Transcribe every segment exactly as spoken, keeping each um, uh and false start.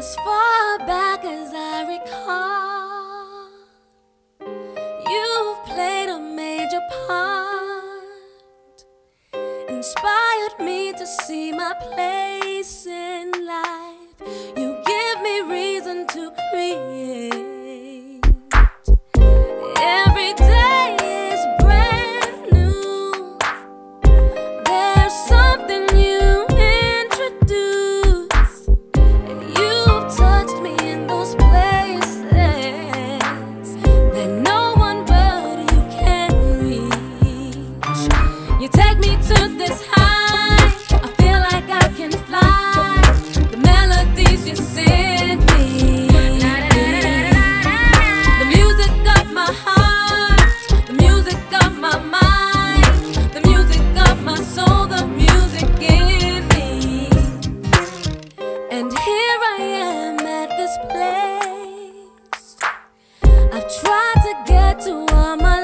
As far back as I recall, you've played a major part, inspired me to see my place in life. You give me reason to create. Every day is brand new. There's something you introduce, and you've touched me in those places that no one but you can reach. You take me to this high, I feel like I can fly. The melodies you send me, the music of my heart, the music of my mind, the music of my soul, the music in me. And here I am at this place I've tried to get to all my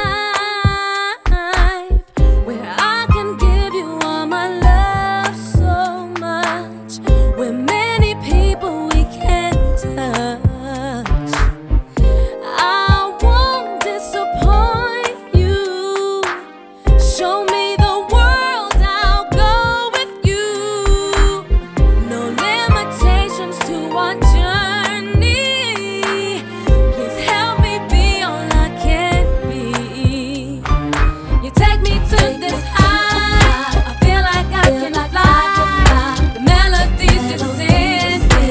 life, where I can give you all my love so much, where many people we can't touch. I won't disappoint you. Show me the world, I'll go with you. No limitations to our journey. Please help me be all I can be. You take me to this high, I feel like I can fly. The melodies you send me,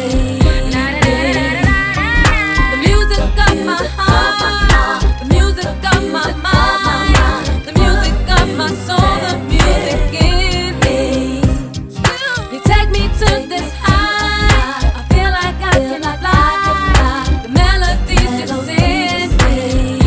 the music of my heart, the music of my mind, the music of my soul, the music in me. You take me to this high, I feel like I can fly. The melodies you send me,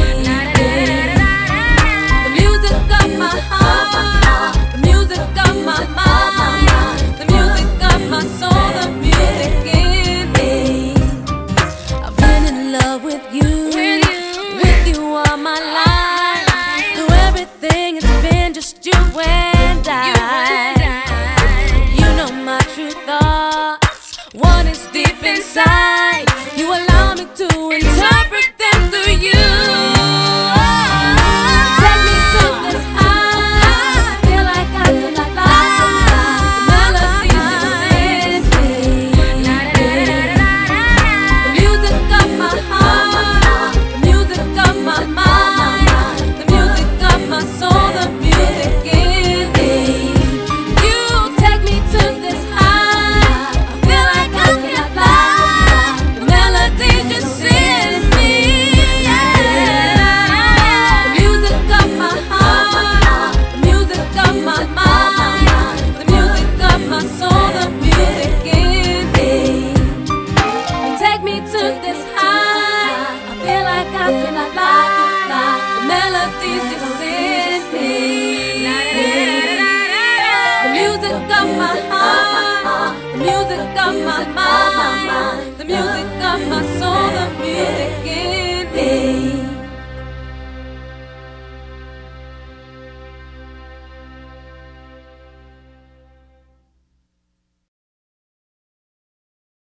the music of my heart, the music of my mind, the music of my soul, the music in me. I've been in love with you, with you all my life. Through everything, it's been just you and I.